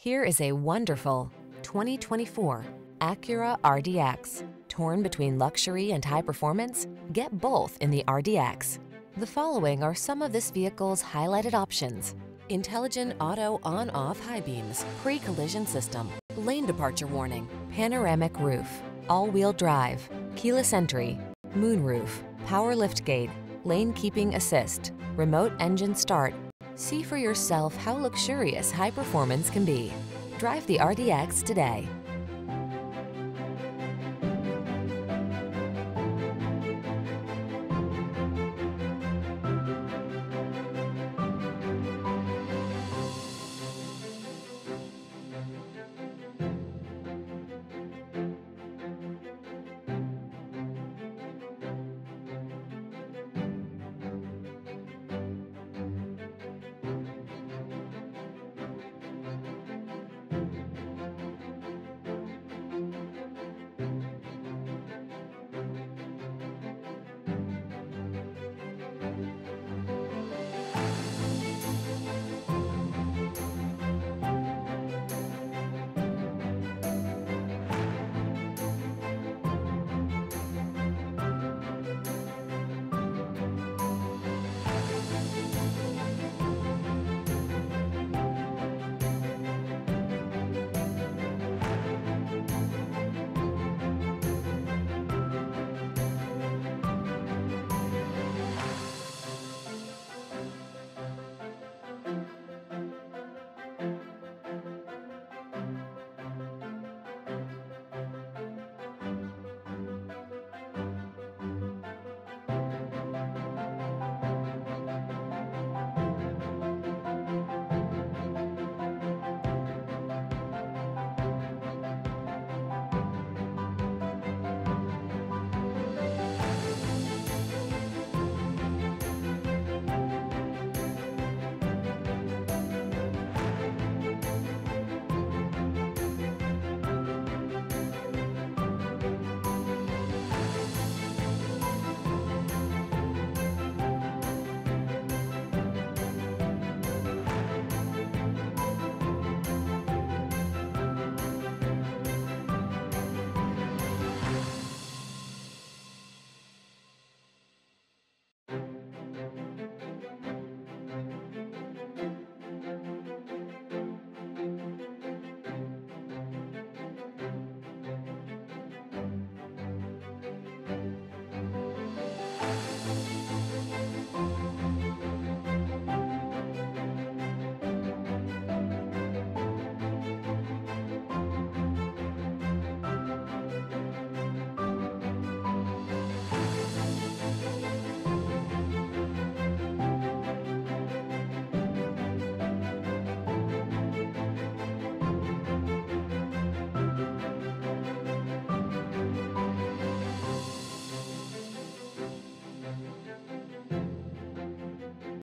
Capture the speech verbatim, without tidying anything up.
Here is a wonderful twenty twenty-four Acura R D X. Torn between luxury and high performance? Get both in the R D X. The following are some of this vehicle's highlighted options: intelligent auto on-off high beams, pre-collision system, lane departure warning, panoramic roof, all-wheel drive, keyless entry, moonroof, power liftgate, lane keeping assist, remote engine start. See for yourself how luxurious high performance can be. Drive the R D X today.